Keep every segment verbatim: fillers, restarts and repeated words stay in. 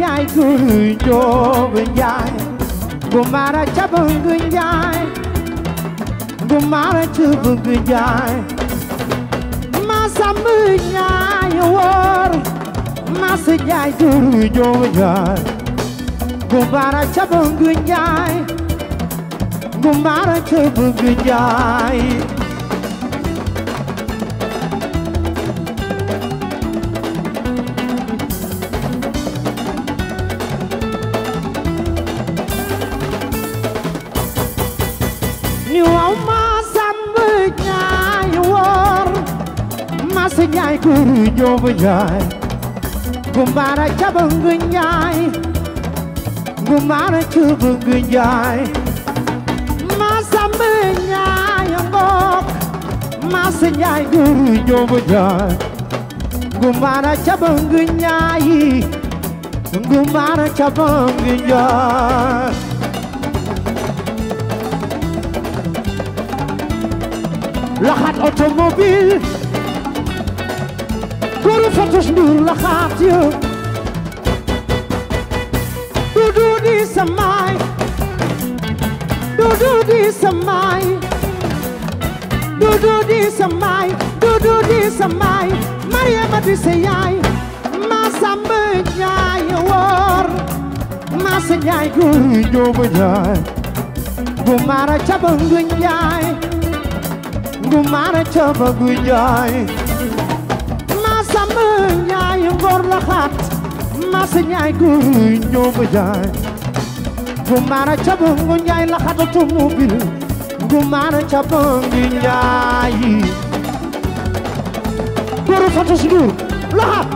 njaay guru joob njaay gumara cabang njaay gumara cabang njaay masam njaay wor mas njaay guru joob njaay gumara cabang njaay gumara cabang njaay njaay guru joob njaay gumara cabang njaay gumara cabang njaay masam njaay ngok mas njaay guru joob njaay gumara cabang njaay gumara cabang njaay laxat automobile guru fatus nur laxat yo dudu di samay dudu di samay dudu di samay dudu di samay Mariama di sayay masam njaay wor mas njaay guru joob njaay gumara cabang njaay gumara cabang njaay masam njaay ngor laxat mas njaay guru joob njaay gumara cabang njaay laxat automobile gumara cabang njaay guru fatus nur laxat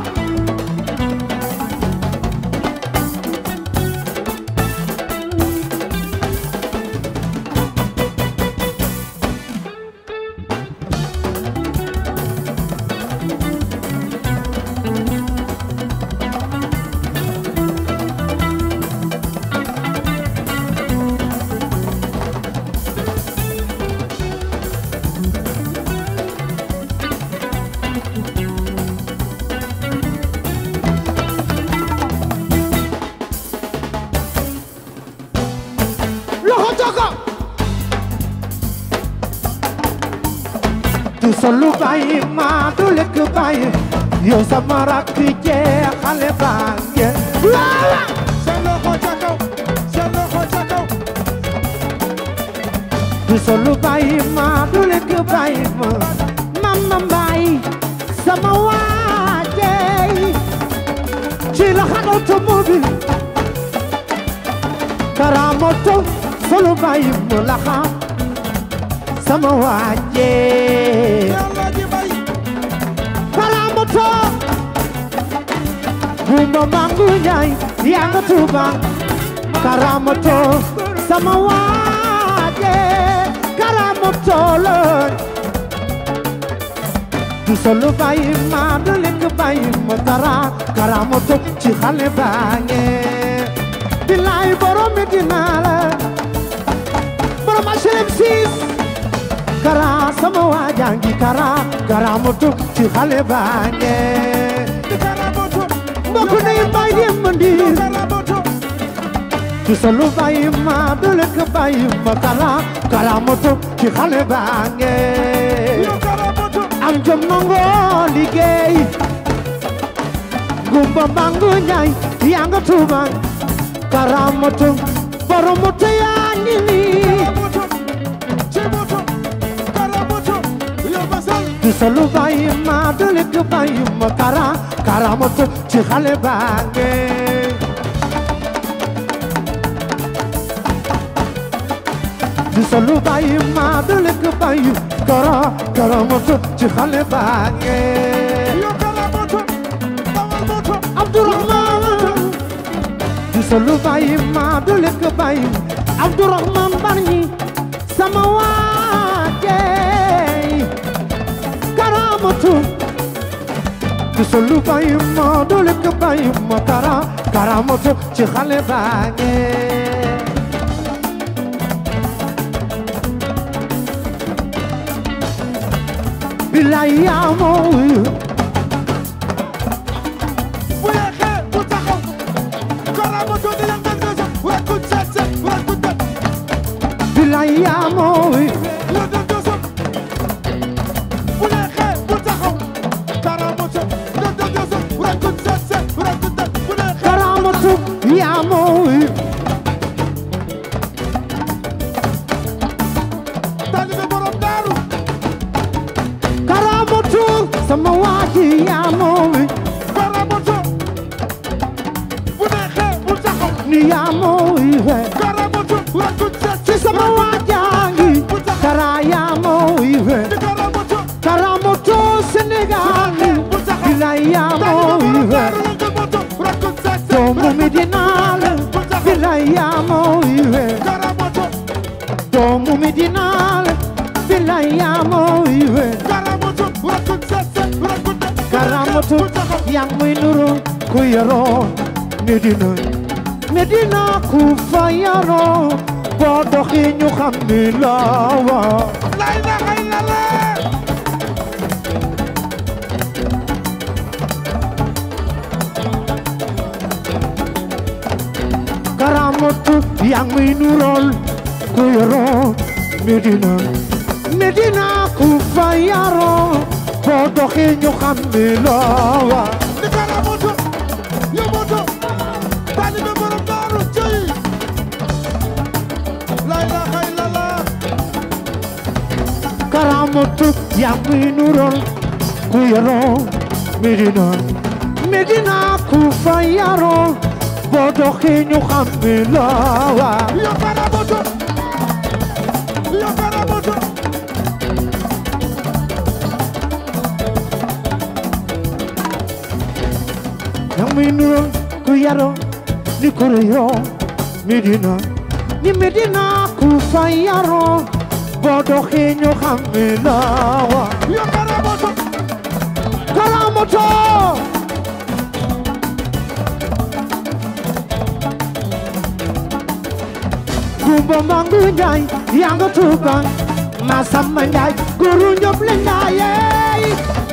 solu bayi ma du lekk bayi yow sama rakk jeexale bange sa loxo ca kaw sa loxo ca kaw du solu bayi ma du lekk bayi ma mama bayi sama waaje ci la xat automobile karamoto solu bayi ma la xam sama waaje karamoto gumba mangu njaay yaa nga tuuba karamoto sama waaje karamoto loon du solu bayi ma du lekk bayi ma kara karamoto ci xale baange bilaay borom Medina la borom H L M six kara sama waajangi kara karamoto ci xale baange mbokk nay mbay dem mandir du solu bayi ma du lekk bayi ma kara karamoto ci xale baange am jom nangoo liggéey gumba bangu njaay yaa nga tuuba karamoto borom moto yaa ngi nii du solu bayi ma du lekk bayi ma kara karamoto ci xale baange du solu bayi ma du lekk bayi kara karamoto ci xale baange Abdourahman du solu bayi ma du lekk bayi Abdourahman Bargny sama waaje karamoto du solu bayi ma du lekk bayi ma kara karamoto ci xale baange bilaay yaa moo wuyu bu yeexee bu taxaw billaay yaa mooy la dem dosam bu neexee bu taxaw karamoto la dem dosam rakut sese rakut tak bu neexee karamatu yaa mooy taalibe borom daaru karamatu sama waaji yaa mooy karamoto bu neexee bu taxaw ni yaa mooy karamoto rakut ci sese sama waajangi kara yaa mooy karamoto karamatu Sénégal billaay yaa mooy rakut sese doomu Medina la billaay yaa mooy karamoto doomu Medina la billaay yaa mooy karamoto rakut sese rakut karamatu yaa muy nuru ku yaroo Medina Medina ku fa yaroo boo doxee ñu xam ni la wa la ilaha illallah karamatu yaa muy nurool ku yaroo Medina Medina ku fa yaroo boo doxee ñu xam ni la wa ni karamoto yomoto taalibe borom daaru cey la ilaha illallah karamatu yaa muy nurool ku yaroo Medina Medina ku fa yaroo boo doxee ñu xam ni la wa yo karamoto yo karamoto yaa muy nurool ku yaroo ni ku réyoo Medina ni Medina ku fa yaroo boo doxee ñu xam ni la wa yo karamoto karamatu Kumba Mangu Njaay yaa nga Tuuba Masamba Njaay guru ñëpp la Njaay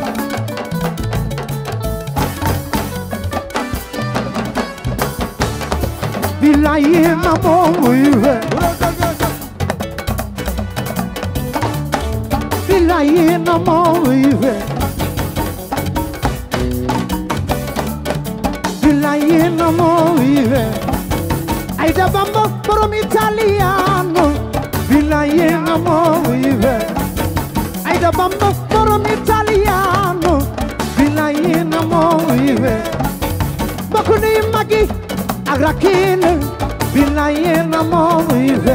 billaay ma mooy we billaay ma mooy we billaay ma mooy we ay da Bamba borom italiano billaay ma mooy we ay da Bamba borom italiano billaay ma mooy we bokk ni magi ak rakil billaay ma mooy we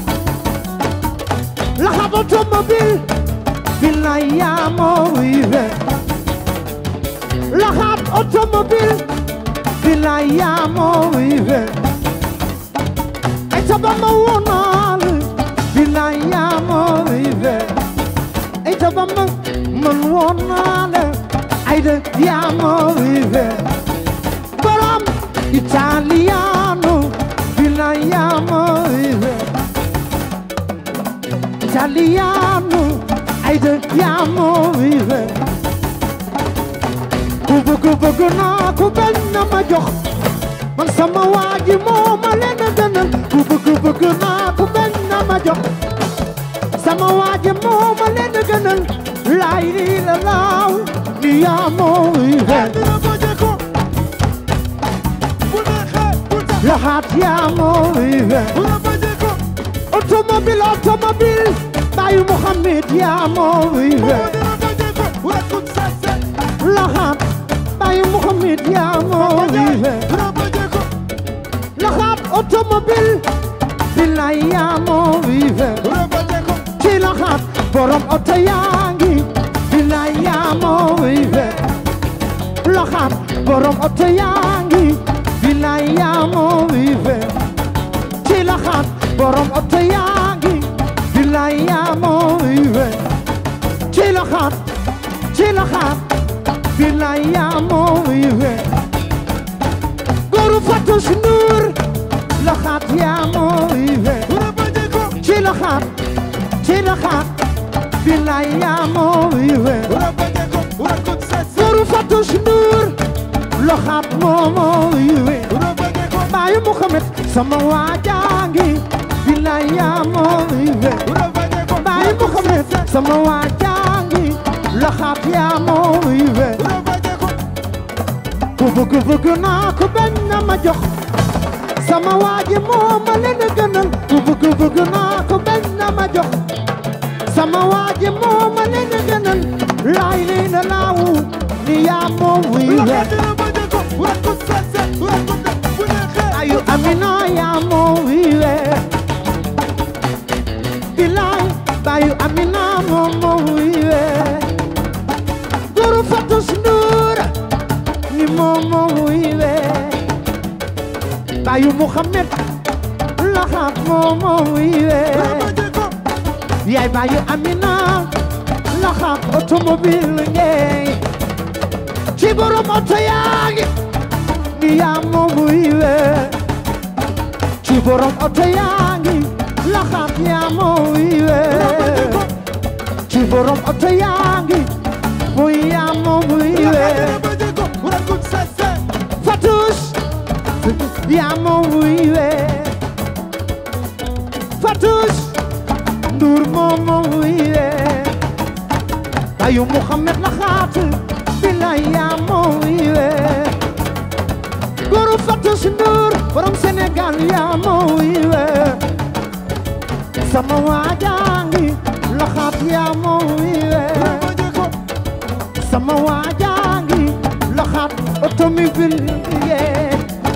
la xam automobile billaay yaa mooy we la xam automobile billaay yaa mooy we ay ta Bamba woonal billaay yaa mooy we ay ta Bamba man woonal ay da yaa mooy we borom italiano billaay yaa mooy we italiano ay da yaa mooy we ku bëgg bëgg naa ku bañ na ma jox man sama waaji moo ma leen a gënal ku bëgg bëgg naa ku bañ na ma jox sama waaji moo ma leen a gënal laay lii la laaw ni yaa mooy we dina baje ko bu neexee bu taxaw laxaat yaa mooy we dina baje ko automobile automobile baayu Muhammad yaa mooy we dina baje ko rakut sese laxaat baayu Muhammad yaa mooy we dina baje ko laxaat automobile billaay yaa mooy we dina baje ko ci laxaat borom oto yaa ngi billaay yaa mooy we laxaat borom oto yaa ngi billaay yaa mooy we ci laxaat borom oto yaa ngi billaay yaa mooy we ci laxaat ci laxaat billaay yaa mooy we góoru Fatou Ndour laxaat yaa mooy we dina baje ko ci laxaat ci laxaat billaay yaa mooy we dina baje ko rakut sese góoru Fatou Ndour laxaat moo mooy we dina baje ko baayu Muhammad sama waajangi bilaay yaa mooy we baay Muhammad sama waa jangi laxaat yaa mooy we ku bëgg bëgg naa ko bañ na ma jox sama waa ji moo ma leen gënal ku bëgg bëgg naa ko bañ na ma jox sama waa ji moo ma leen gënal laay lii na laawu ni yaa mooy we ayu amina yaa mooy we bilaay bayu amina moo mooy we guru fatus nduur ni moo mooy we bayu Muhammad laxaat moo mooy we yaay bayu amina laxaat automobile ngay ci borom oto yaa ngi ni yaa mooy we ci borom oto yaa ngi laxaat yaa mooy we ci borom oto yaa ngi mooy yaa mooy we Fatus yaa mooy we Fatus Ndour moo mooy we bayu Muhammad laxaat bilaay yaa mooy we guru Fatus Ndour borom Sénégal yaa mooy we sama waa jangi laxaat yaa mooy we sama waa jangi laxaat automobile yee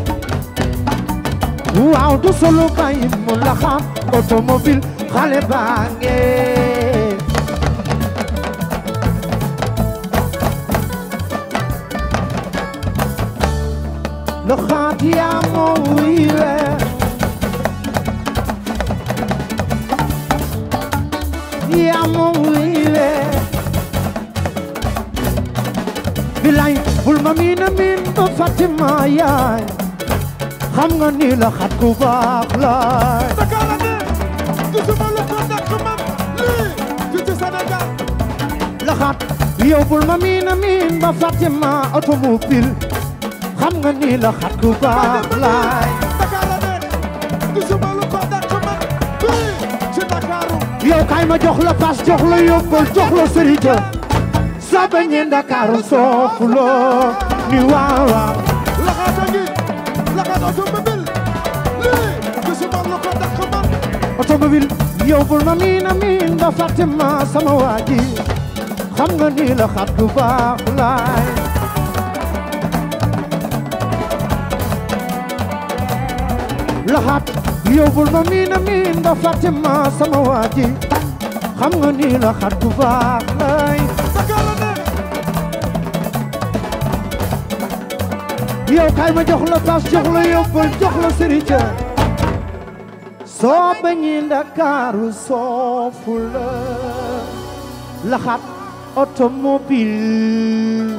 waaw du solo bayi mu laxaat automobile xale baa ngee laxaat yaa mooy we yaa mooy we bilaay bul ma miin a miin ba Fatima yaay xam nga ni la xat ku baax laay Dakar ne gisuma lu ko dakk man lii fii ci Sénégal la xat yow bul ma miin a miin ba Fatima automobile xam nga ni la xat ku baax laay Dakar ne gisuma lu ko dakk man lii ci Dakaru yow kay ma jox la paas jox la yóbbal jox la sërija sa bañe Ndakaaru soofuloo ni waaw waaw laxaata ngi laxaat automobile lii gisuma lu ko dakk man automobile yow bul ma miin a miin ba Fatima sama waa ji xam nga ni la xat ku baax laay laxaat yow bul ma miin a miin ba Fatima sama waa ji xam nga ni la xat ku baax laay Dakar ne yow kay ma jox la paas jox la yóbbal jox la sërija soo bañee Ndakaaru soofu la laxaat automobile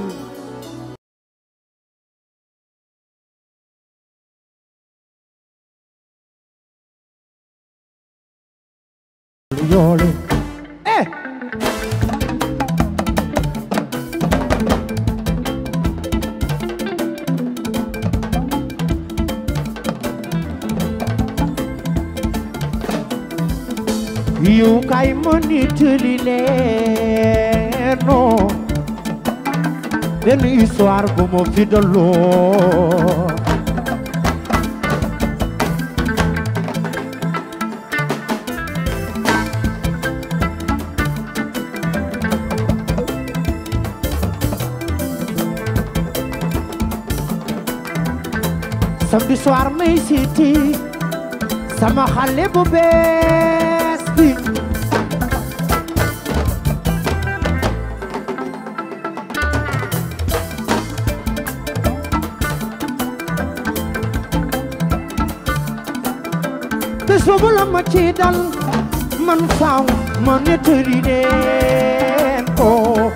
yoole eh yow kay ma nettali leen non benn histoire bu ma fi daloo samedi soir may seeti sama xale bu bees bi bés boobu la ma ci dal man faaw ma nettali leen ko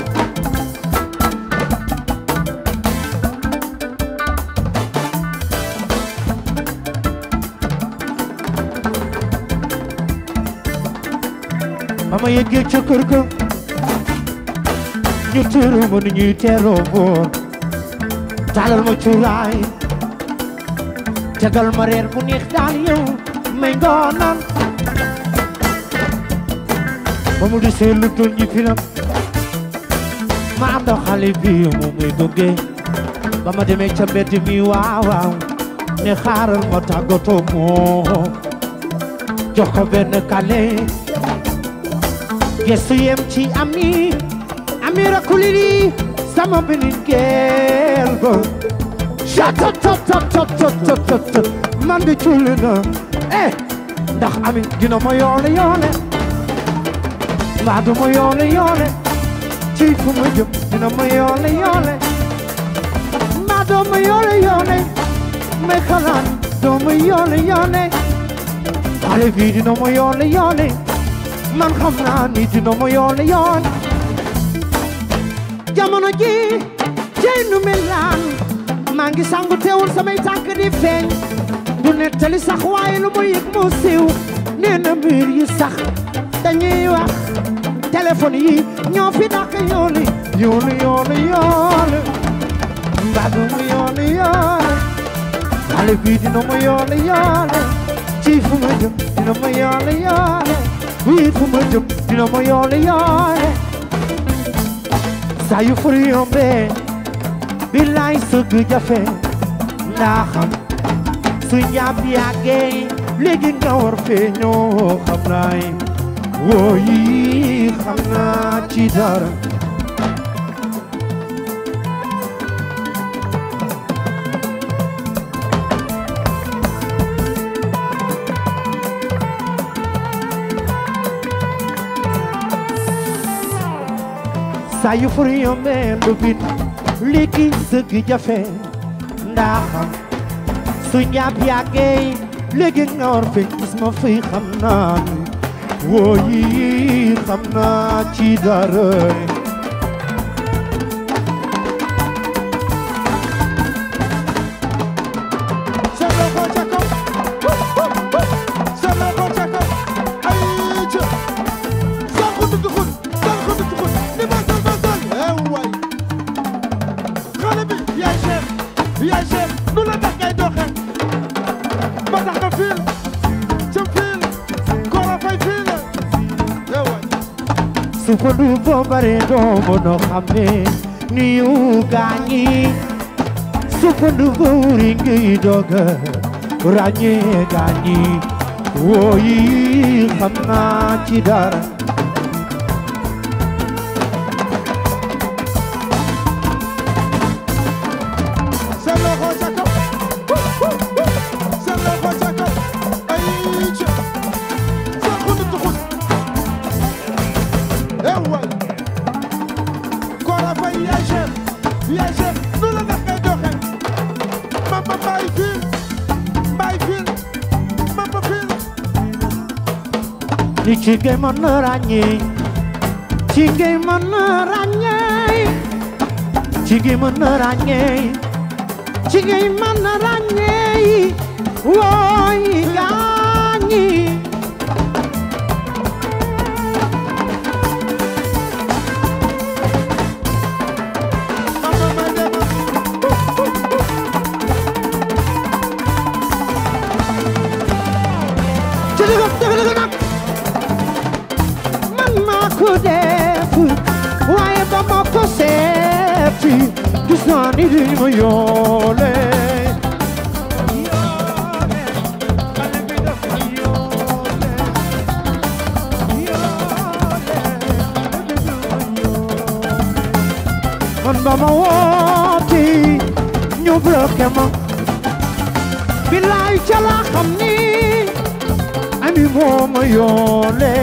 ama yeggee ca kër ga ñu teeru ma ni ñuy teeroo boor taalal ma cuuraay tegal ma reer bu neex daal yow may ngoonan ba mu desee lu toll ñi filam ma ànd ak xale bi mu muy gunge ba ma demee ca mbedd mi waaw waaw ne xaaral ma tàggatoo moom jox ko benn kale gestu yem ci ami ami rakulili sama beneen gel ba chatot tot tot tot tot tot tot man de cuuli na eh ndax ami dina ma yoole yoole mbaa du ma yoole yoole ci fu ma jëm dina ma yoole yoole mbaa doo ma yoole yoole may xalaat doo ma yoole yoole xale bi dina ma yoole yoole man xam naa ni dina ma yoole yoole jamono ji cey nu mel laan maa ngi sangu teewul samay tànk di feeñ du nettali sax waaye lu mu yëg mu siiw nee na mbir yi sax dañuy wax téléphone yi ñoo fi dàq yoole yoole yoole yoole mbaa du ma yoole yoole xale bi dina ma yoole yoole ci fu ma jëm dina ma yoole yoole wii fu ma jëm dina ma yoole yoole saa yu furi yombe billaay sëgg jafe ndaa xam su ñaab yàggee léegi nga war fee ñoo xam naay woo yi xam naa ci dara saa yu furi yombe lu bit léegi sëgg jafe ndaa xam su ñaab yàggee léegi nga war fee gis ma fi xam naa ni woo yi xam naa ci dara ko du bo bare doo mënoo xame ni yu gaañi su ko du bo wuri ngiy doga ràññee gaañi woo yi xam naa ci dara ni ci ngay mën a ràññee ci ngay mën a ràññee ci ngay mën a ràññee ci ngay mën a ràññee wooy gaañi ku def waaye ba ma ko seeti gis naa ni di ma yoole yoole xale bi dafa yoole yoole xale bi dafa yoole man ba ma wooti ñu bloqué ma bilaay ca la xam ni ami moo ma yoole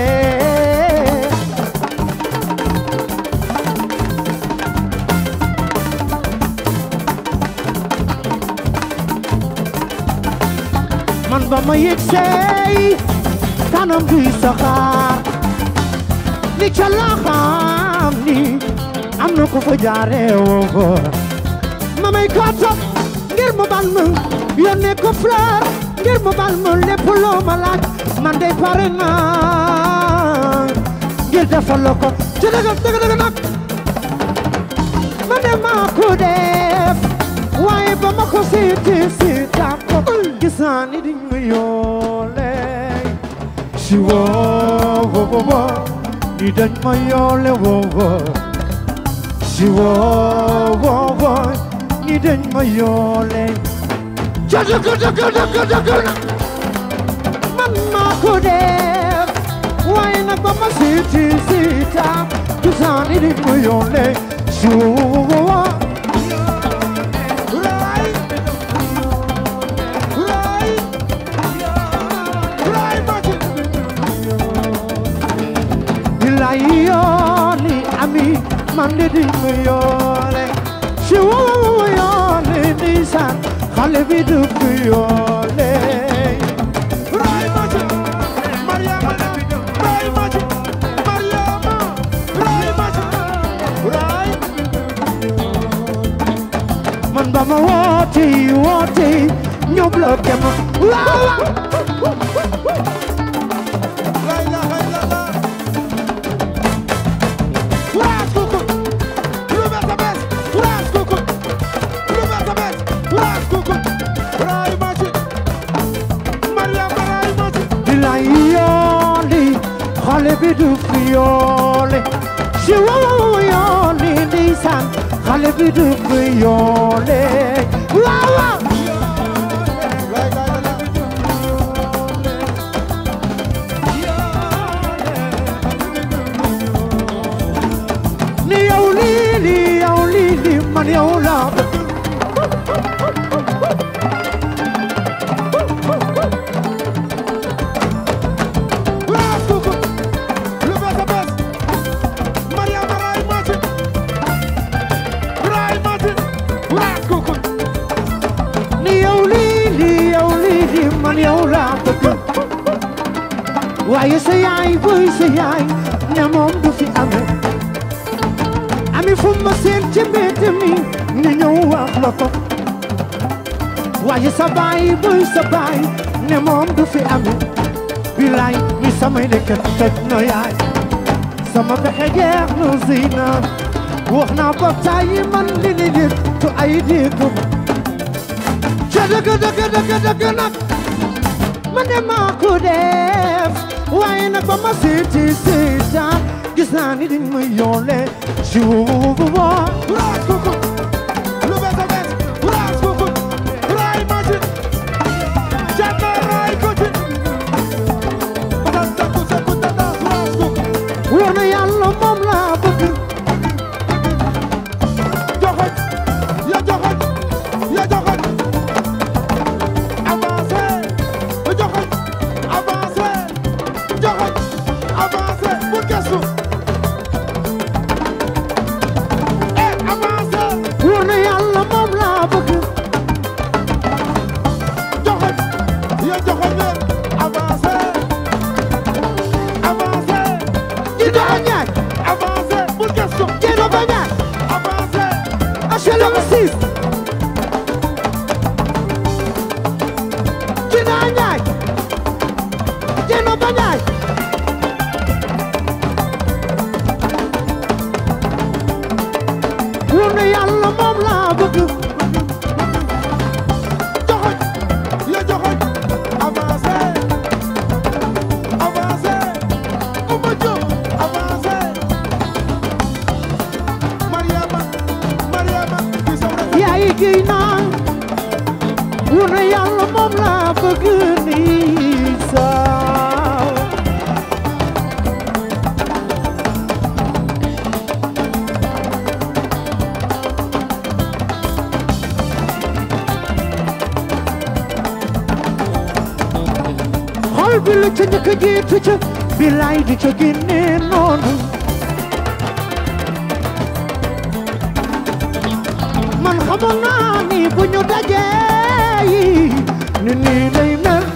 man ba ma yëg sey kanam buy saxaar ni ca la xam ni am na ko fa jaare woo ma may ko topp ngir mu bal ma yónnee ko fleur ngir mu bal ma lépp loo ma laaj man dey pare naa ngir defal la ko ci dëgg dëgg dëgg nag ma ne maa ko def waaye ba ma ko siiti siita ko gis naa ni di ma yoole si woo woo woo ñi dañ ma yoole woo woo si woo woo woo ñi dañ ma yoole ca dëgg dëgg dëgg dëgg na man maa ko def waaye nag ba ma siiti siita tusaani dañ ma yoole si woo woo woo Yoole ami man de di ma yoole si woo yoole ndeysaan xale bi du ko yoole ray ma ci Mariama ray ma ci Mariama ray ma ci ray man ba ma woote woote ñu bloqué ma waaw xale bi du fi yoole si woo yoole ndeysaan xale bi du fi yoole waaw waaw ni yow lii lii yow lii lii man yow la waaye sa yaay boy sa yaay ne moom du fi ame ami fu ma seen ci mbedd mi ni ñëw wax la ko waaye sa baay boy sa baay ne moom du fi ame bilaay mi samay dëkkat tëj na yaay sama pexe jeex na zina wax naa ba tàyyi man li ni nit tu ay dégg ca dëgg dëgg dëgg dëgg nag man de maa ko def waaye nag ba ma seeti seeta gis naa ni dañ ma yoole si woo raas kuku lu bees a bees raas kuku raay maji jànna raay kuti batal takku sekku tata raas kuku wóor na yàlla moom laa bëgg joxoñ ya joxoñ ya joxoñ avancé joxoñ avancé joxoñ avancé bu gestu eh avancé wóor na yàlla moom laa bëgg joxoñ ya joxoñ leen avancé avancé ci doxa ñaay avancé bu gestu ci doxa ñaay avancé HLM six ci doxa ñaay ci doxa ñaay wóor na yàlla moom laa bëgg joxoñ ya joxoñ avancé avancé Oumou Diop avancé Mariama Mariama ki sa rafet yaay giy naa wóor na yàlla moom laa bëgg nii saa xol bi la ca njëkk a jiitu ca bilaay di ca génne noonu man xamoon naa ni bu ñu dajee ni nii lay mel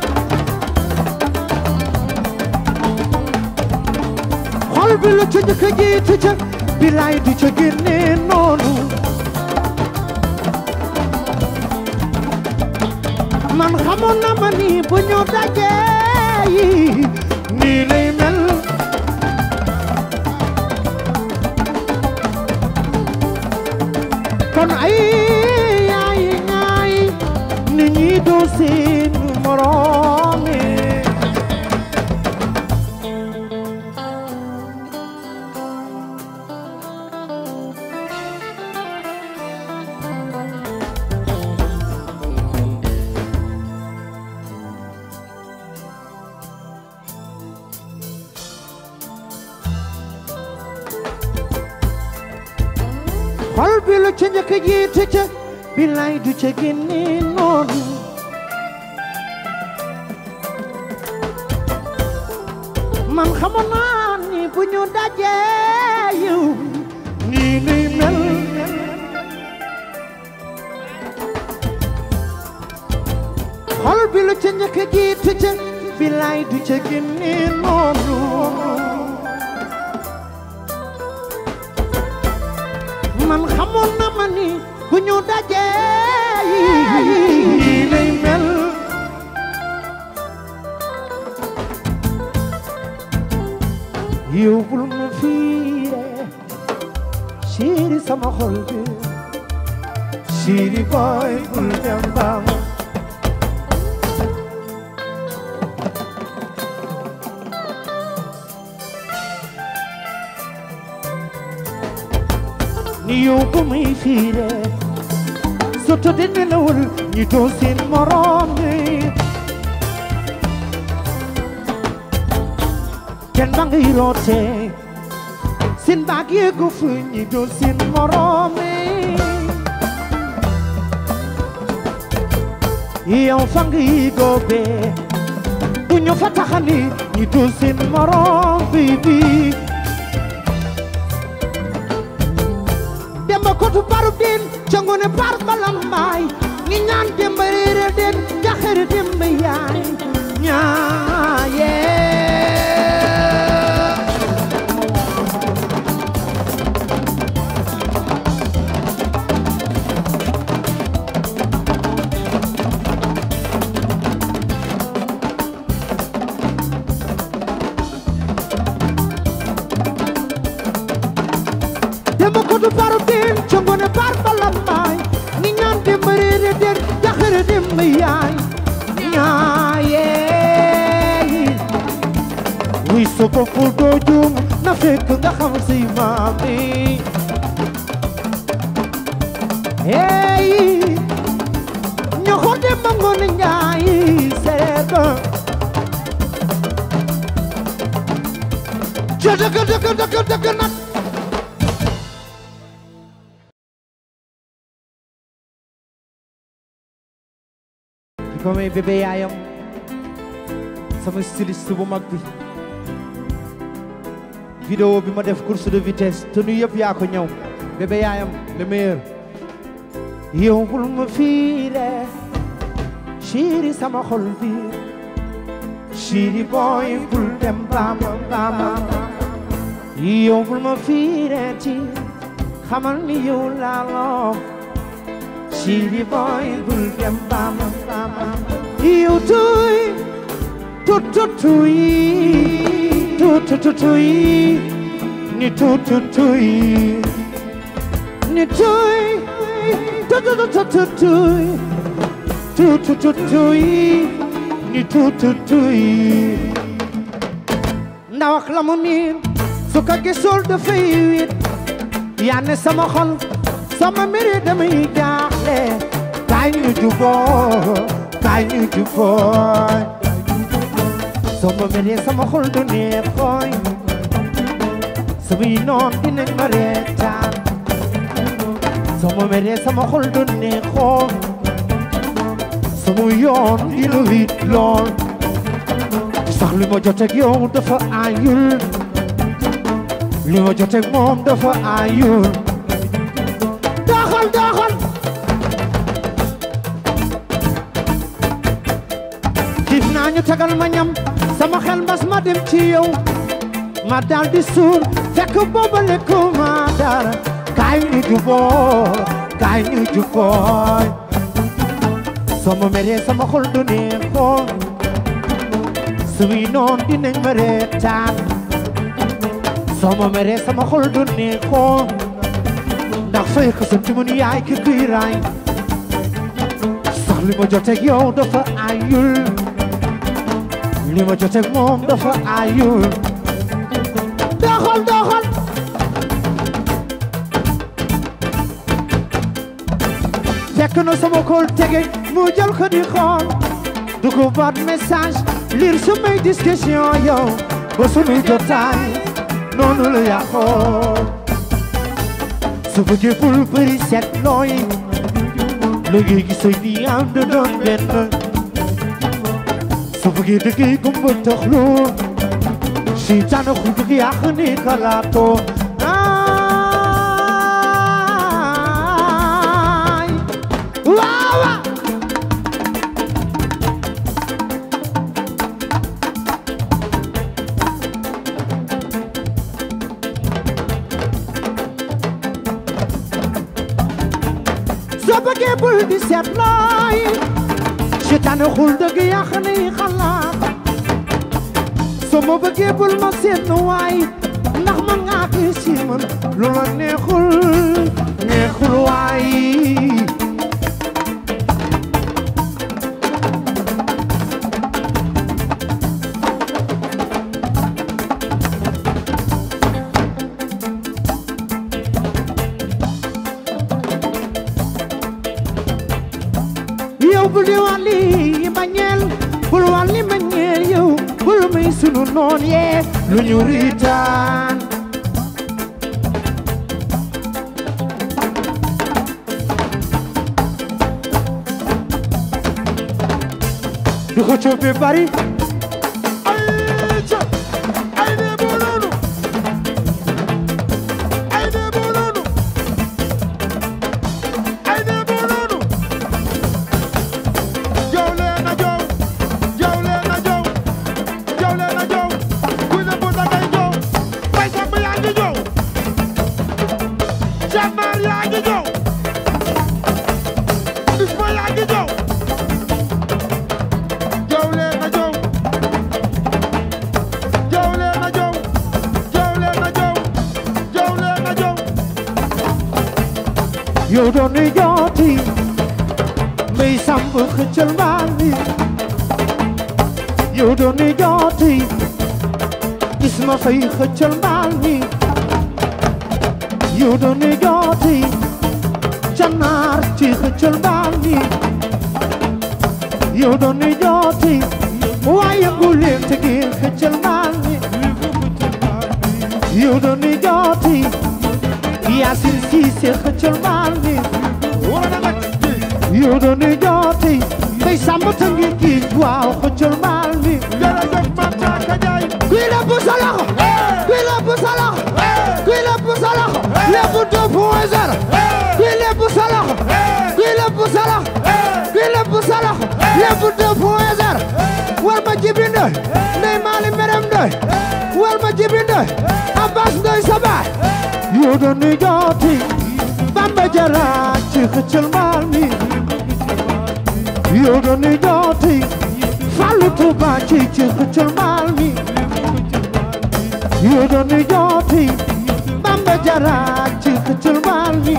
xol bi la ca njëkk a jiitu ca bilaay di ca génne noonu man xamoon na ma ni bu ñu dajee nii lay mel kon ay yaay ñaay ni ñi doo seen moroom xol bi lu ca njëkk jiitu ca billaay du ca génne noonu man xamoon naa ni bu ñu dajee yow nii nuy mel xol bi lu ca njëkk jiitu ca billaay du ca génne noonu man xamoon na ma ni bu ñu dajee nii lay mel yow bul ma fiire chéri sama xol bi chéri boy bul dem bam ni yow bu muy fiire soto de nelawul ñi doo seen morom ni kenn ba ngay roote seen baag yéegu fu ñi doo seen morom ni yow fa ngay góobe bu ñu fa taxani ñi doo seen morom bi bi demba kotu baru den cangone par balambaay ni ñaan demba reere den jaxere demba yaay ñaaye demba kotu baru den cangone par balambaay ni ñaan demba reere den jaxere demba yaay ñaaye wuy soko fu doo juum na fekk nga xam say maami hey ñoxo demba ngoon njaay seega ca dëgg dëgg dëgg dëgg nag ki ko may bébé yaayam sama styliste bu mag bi vidéo bi ma def course de vitesse te nu yëpp yaa ko ñëw bébé yaayam le meilleur yow bul ma fiire chéri sama xol bi chéri boy bul dem bama bama yow bul ma fiire ci xamal ni yow laa loo chéri boy bul dem bama bama yow tuy tut tut tuy tut tut tuy ni tut tut tuy ni tuy tut tut tut tut tuy tut tut tut tuy ni tut tut tuy ndaw ak la mu miin su ko gisul dafay wit yaa ne sama xol sama mbiri damay jaaxle kaay ñu juboo kaay ñu juboo sama mbiri sama xol du neexooy samay noon dinañ ma reetaan sama mbiri sama xol du neexoo sama yoon dina wit lool sax li ma jot ak yow dafa ayul li ma jot ak moom dafa ayul doxal doxal xiif naa ñu tegal ma ñam sama xel mbas ma dem ci yow ma dal di suur fekk booba lekku ma dara kaay ñu juboo kaay ñu juboo sama meree sama xol du neexoo suy noon dinañ ma reetaan sama meree sama xol du neexoo ndax fay ko sant mu ni yaay ki kuy raay sax li ma joteeg yow dafa ayul li ma joteeg moom dafa ayul doxal doxal fekk na sama kol tege mu jël ko di xool du ko baat message lire sumay discussion yow ba sunu jotaay noonu la yàqoo su bëggee bul bëri seet looy léegi gisay di am da doon benn su bëggee dëggee gumba taxlu seytaane xul bëgg yàq ni kalaatoo ay waaw soo bëggee bul di seet looy seytaane xul dëgg yàq ni xalaat soo ma bëggee bul ma seet nu waay ndax man ngaa gis ci man lu la neexul neexul waay yow bul di wàlli bañeel bul wàlli bañeel yow bul may sunu noon yee lu ñu riitaan du ko coobe bari ay ca ay ne boolonu ay ne boolonu ay ne boolonu jow leen a jow jow leen a jow jow leen a jow kuy ne bu dangay jow bay samb yaa ngi jow jàmmaar yaa ngi jow isma yaa ngi jow jow leen a jow jow leen a jow jow leen a jow jow leen a jow yow doon ni jooti may samb xëccal mbaal mi yow doon ni jooti gis ma fay xëccal mbaal mi yow doon ni jooti canaar ci xëccal mbaal mi yow doon ni jooti waaye bu leen te ngeen xëccal mbaal mi yow doon ni jooti Yaasin Siise xëccal mbaal mi wala na nag yow doon ni jooti may samb te ngeen kii waaw xëccal mbaal mi jërëjëf Mame Thiaka Ndiaye kuy lépp sa loxo kuy lépp sa loxo kuy lépp sa loxo lépp deux point zéro kuy lépp sa loxo kuy lépp sa loxo kuy lépp sa loxo lépp deux point zéro war ma jibi ndoy ndey maali merem ndoy war ma jibi ndoy Abbas ndoy sa baay yow doon ni jooti Bamba Jara ci xëccal mbaal mi yow doon ni jooti Fallu Tuuba ci ci xëccal mbaal mi yow doon ni jooti Bamba Jara ci xëccal mbaal mi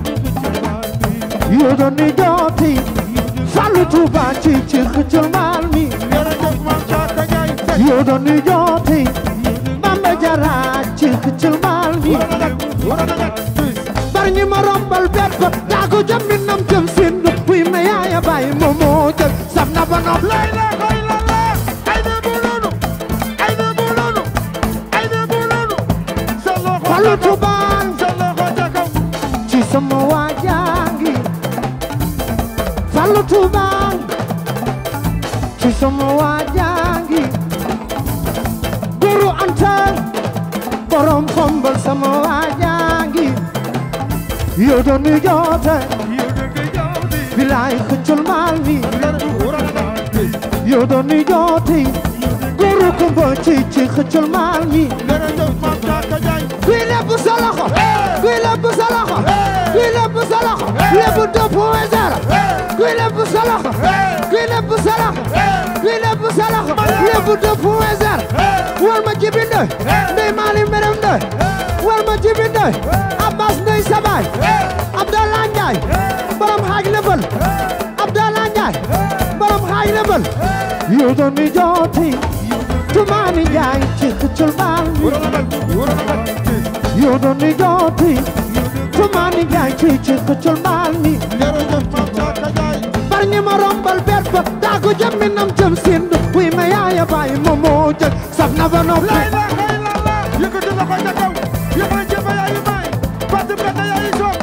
yow doon ni jooti Fallu Tuuba ci ci xëccal mbaal mi jërëjëf Mame Thiaka Ndiaye yow doon ni jooti Bamba Jara ci xëccal mbaal mi wala na nag wala na nag bar ñi ma rombal bet ba daa ko jëm mi nam jëm seen buy ma yaaya bàyyi moo moo jëm saf na ba nopp lay la koy la la ay ne boolonu ay ne boolonu ay ne boolonu sa loxo Fallu Tuubaan sa loxo ca kaw ci sama waajangi Fallu Tuubaan ci sama waajangi Guru Anta borom xombal sama waajangi yow doon ni joote yow de nga jow di bilaay xëccal maal mi wala na nag yow doon ni joote Guru Kumba ci ci xëccal maal mi jërëjëf Mame Thiaka Ndiaye kuy lépp sa loxo kuy lépp sa loxo kuy lépp sa loxo lépp deux point zéro kuy lépp sa loxo kuy lépp sa loxo kuy lépp sa loxo lépp deux point zéro war ma jibi ndoy ndey maali merem ndoy war ma jibi ndoy Abbas ndoy sabaay Abdallah Njaay borom xaaj lebal Abdallah Njaay borom xaaj lebal yow doon ni jooti Tumaani Njaay ci xëccal mbaal mi wala na nag wala na nag yow doon ni jooti Tumaani Njaay ci ci xëccal mbaal mi jërëjëf Mame Thiaka Ndiaye bar ñi ma rombal bet ba daa ko jëm mi nam jëm seen buy ma yaaya bàyyi moo moo jëm saf na ba noppi lay la koy la la yëkkati loxo ca kaw yëkkati jëfa yaayu may fàttali nga yaayu soog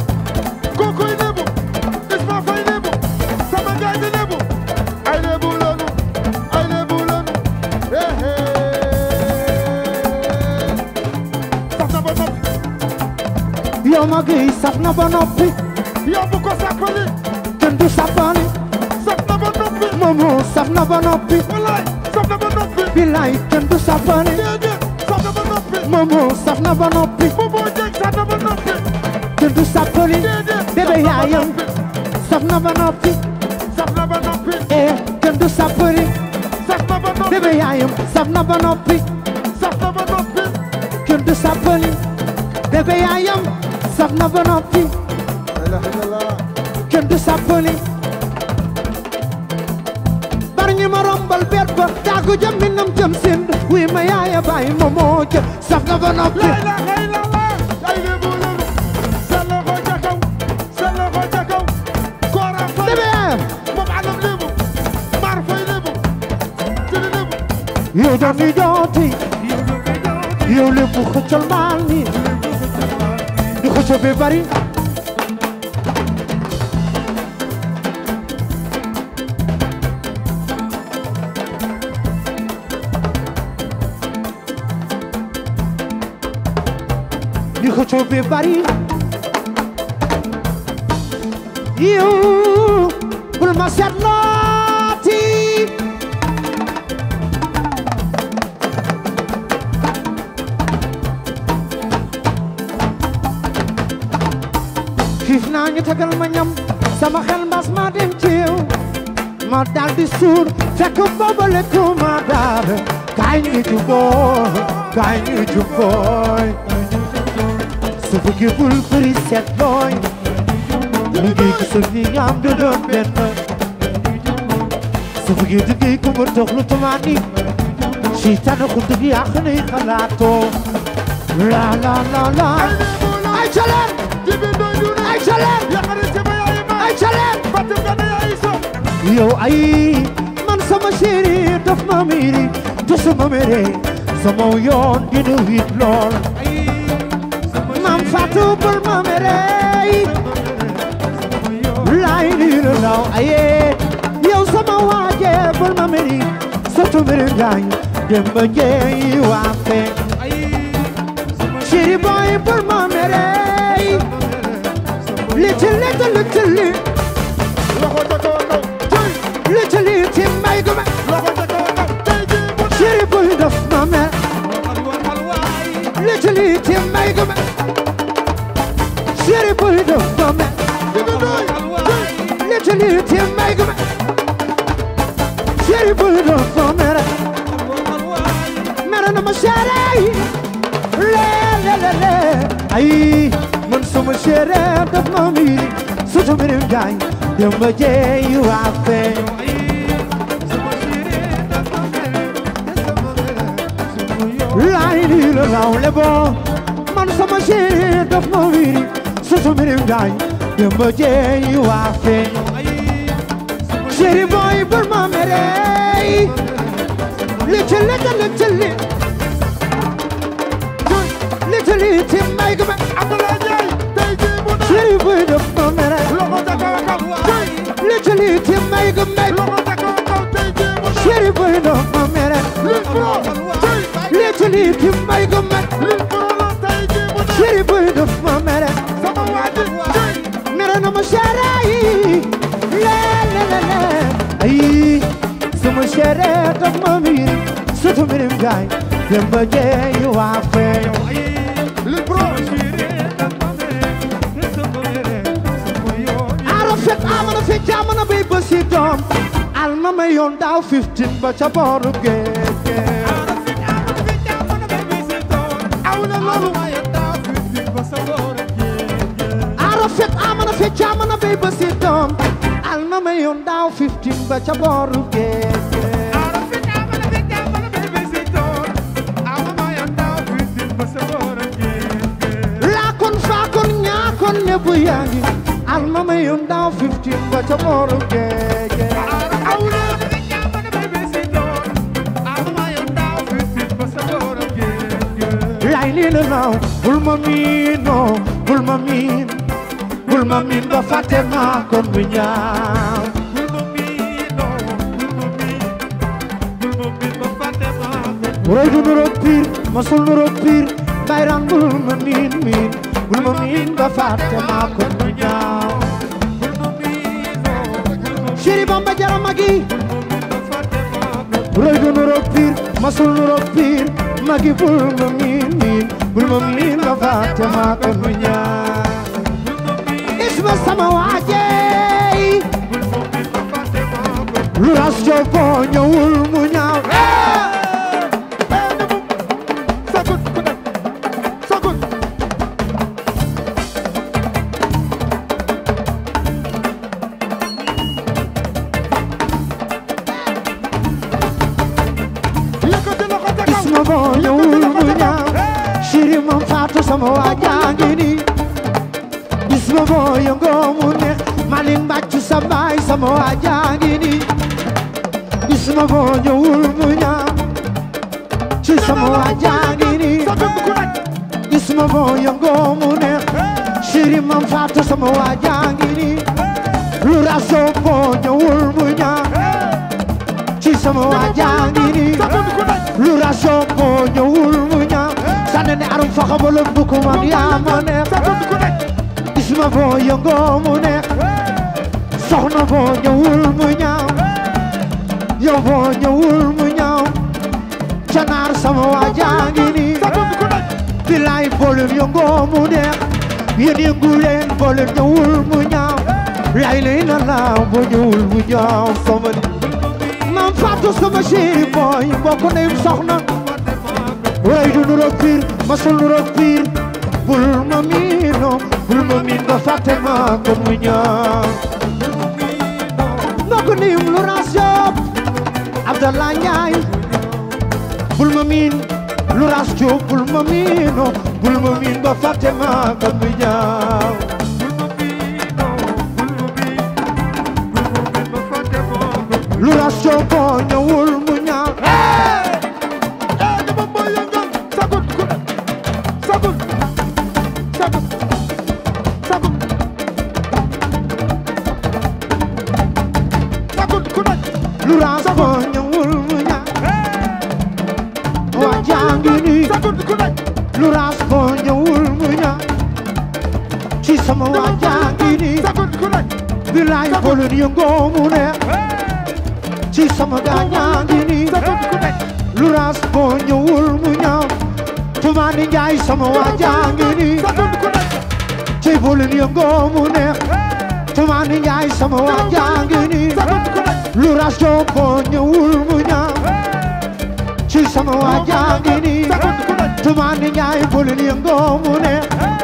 yow ma gi saf na ba noppi yow bu ko sàppali kenn du sàppali saf na ba noppi Momo saf na ba noppi wallaay saf na ba noppi bilaay kenn du sàppali déedéet saf na ba noppi Momo saf na ba noppi Momo Dieng saf na ba noppi kenn du sàppali déedéet bébé yaayam saf na ba noppi saf na ba noppi eh kenn du sàppali saf na ba noppi bébé yaayam saf na ba noppi saf na ba noppi kenn du sàppali bébé yaayam saf na ba noppi la ilaha illallah kenn du sàppali bar ñi ma rombal bet ba tàggu jëm minam jëm sind wi ma yaaya bàyyi Momo jëm saf na ba noppi la ilaha illallah ay lebu lebu sa loxo ca kaw sa loxo ca kaw Kora Faye bébé yaayam moom alam lebu Mar Faye lebu jëli lebu yow doon ni jooti yow lépp xëccal maal ni di xëcc bi bari di xëcc bi bari yow bul ma seetlooti xiif naa ñu tegal ma ñam sama xel mbas ma dem ci yow ma dal di suur fekk booba lekku ma daal kaay ñu jubooy kaay ñu jubooy su bëggee bul bëri seet looy liggéey gi sa ni am du doon benn su bëggee liggéey ko ma tox lu tumaani si tànn xuntu gi yàq nay xalaatoo la la la la ay caleen jibi doy du na ay caleen yaxari ci ba yaay ma ay caleen batim gana yaay so yow ay man sama chéri daf ma miiri te sama mere sama yoon dina wit lool mam Fatou bul ma mere laay lii la law aye yow sama waaje bul ma meri sotu mere ngaay dem ba jeey waa fe chéri boy bul ma mere little little little loxo ca kaw kaw jëy little little may gu ma loxo ca kaw kaw tey ji bu ne chéri boy daf ma mer little little may gu ma chéri boy daf ma mer jibi doy little little may gu ma chéri boy daf ma mer mer na ma chéri le le le le ay man sama chéri daf ma miiri soto mere ngaay dem ba jeey waa fe laay lii la law le bo man sama chéri daf ma miiri soto mere ngaay dem ba jeey waa fe chéri boy bul ma mere little little little little little may gu ma Abdoulaye Ndiaye tey ji bu ne chéri boy daf ma mere loxo ca kaw kaw jëy little little may gu ma loxo ca kaw kaw tey ji bu ne chéri boy daf ma mere lil pro jëy little little may gu ma lil pro la tey ji bu ne chéri boy daf ma mere sama waaji jëy mere na ma chéri le le le le ay sama chéri daf ma miiri soto mere ngaay dem ba jeey waa fe lil pro aro fet amana fe jamana bay basi doom alma ma yoon daaw fifteen ba ca booru géej aw na loolu aro fet amana fe jamana bay basi doom alma ma yoon daaw fifteen ba ca booru géej laa kon faa kon ñaa kon ne bu yaa ngi alma ma yoon daaw fifteen ba ca booru géej aw na lay lii la naaw bul ma miin no bul ma miin bul ma miin ba fàtte ma kon bu ñaaw roy du nuroog piir masul nuroog piir bayran bul ma miin miin bul ma miin ba fàtte maa ko nu ñaaw chéri Bamba jarama gi roy du nuroog piir masul nuroog piir magi bul ma miin miin bul ma miin ba fàtte maa ko nu ñaaw isma sama waajey lu ras joobo ñëwul mu ñaaw isma bo ñëwul mu ñaaw chéri mam faatu sama waajangi ni isma bo yëngoo mu neex malin mbàccu sa baay sama waajangi ni isma bo ñëwul mu ñaaw ci sama waajangi ni isma bo yëngoo mu neex chéri mam faatu sama waajangi ni lu raso bo ñëwul mu ñaaw ci sama waajangi ni lu raso bo ñëwul mu ñaaw sànni ne arum fa xabalum bu ko man yaa ma neex isma bo yëngoo mu neex soxna bo ñëwul mu ñaaw yow bo ñëwul mu ñaaw canaar sama waajangi ni bilaay boolem yëngoo mu neex yéen yëngu leen boolem ñëwul mu ñaaw lay lay la laaw bo ñëwul mu ñaaw sama ni mam faatu sama chéri boy bokk neyum soxna way du nuroog piir masul nuroog piir bul ma miino bul ma miin ba fàtte ma ko mu ñaaw bokk neyum lu ras Jóob Abdallah Njaay bul ma miin lu ras Jóob bul ma miino bul ma miin ba fàtte ma ko mu ñaaw lu ras Jóob boo ñëwul mu ñaaw lu ras boo ñëwul mu ñaaw waajangi ni lu ras boo ñëwul mu ñaaw ci sama waajangi ni bilaay boolem yëngoo mu neex ci sama gaañaangi ni lu ras boo ñëwul mu ñaaw tumaani njaay sama waajangi ni ci boolem yëngoo mu neex tumaani njaay sama waajangi ni lu ras Jóob boo ñëwul mu ñaaw ci sama waajangi ni tumaani njaay boolem yëngoo mu neex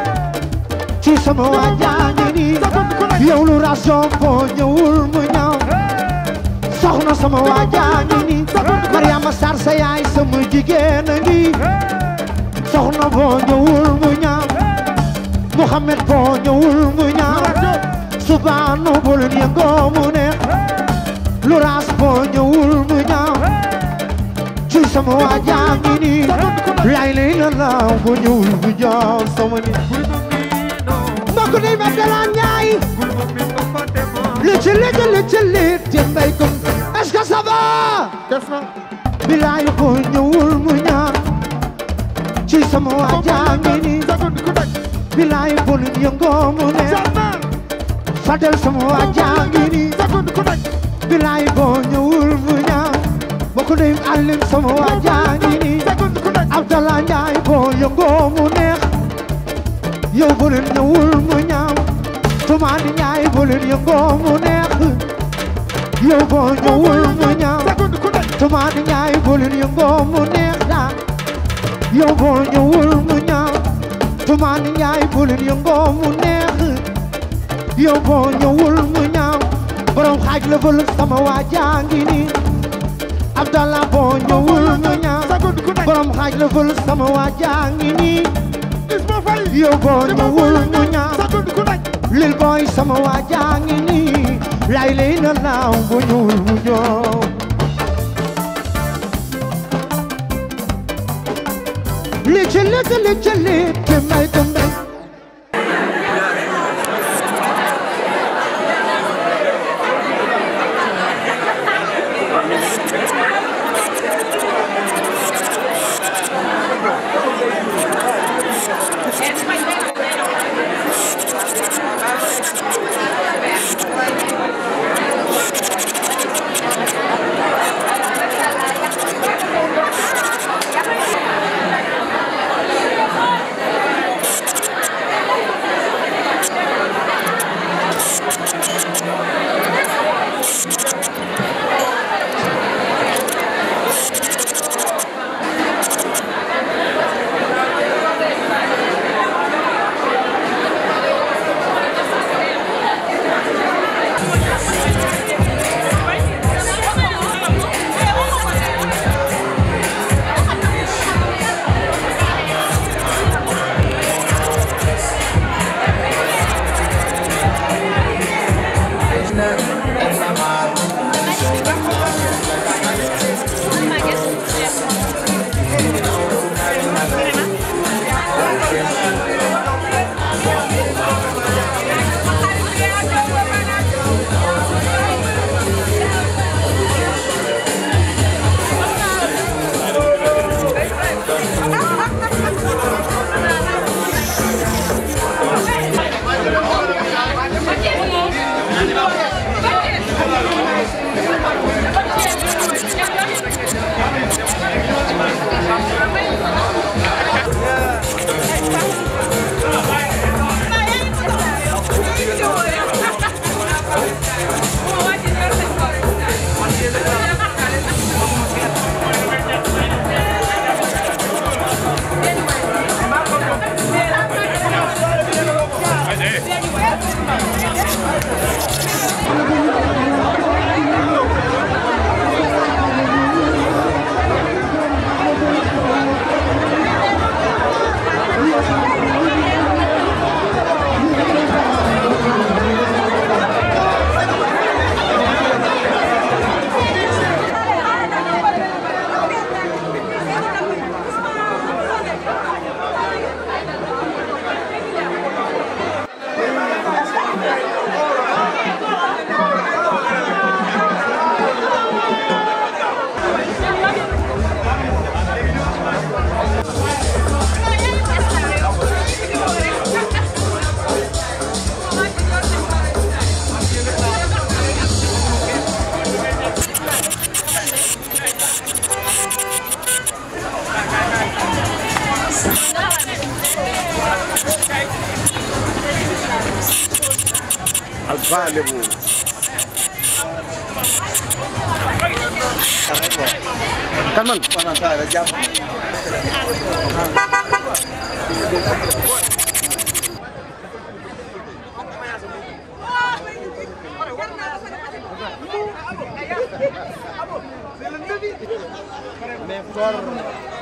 ci sama waajangi ni yow lu ras Jóob boo ñëwul mu ñaaw soxna sama waajangi ni Mariama Sarr sa yaay sama jigéen a ngi soxna boo ñëwul mu ñaaw Muhammad boo ñëwul mu ñaaw subaanu bolen yëngoo mu neex lu ras boo ñëwul mu ñaaw ci sama waajangi ni lay lay la laaw boo ñëwul mu ñaaw sama ni mbokk ni ma dala ñaay Little, little, little, little, make them. Est-ce que ça va? Bilaay boo ñëwul mu ñaaw ci sama waajangi ni bilaay boo leen yëngoo mu neex Fadel sama waajangi ni bilaay boo ñëwul mu ñaaw bokk neyum Alim sama waajangi ni Abdallah Njaay boo yëngoo mu neex yow boo leen ñëwul mu ñaaw tumaani Njaay boo leen yëngoo mu neex yow boo ñëwul mu ñaaw tumaani Njaay boo leen yëngoo mu neex daa yow boo ñëwul mu ñaaw tumaani Njaay boo leen yëngoo mu neex yow boo ñëwul mu ñaaw borom xaaj la bël sama waajangi ni Abdallah boo ñëwul mu ñaaw borom xaaj la bël sama waajangi ni yow boo ñëwul mu ñaaw lil boy sama waajangi ni lay lay na naaw boo ñëwul mu ñaaw little little little little may dem It's my الغالب كمان انا تعال جاب mais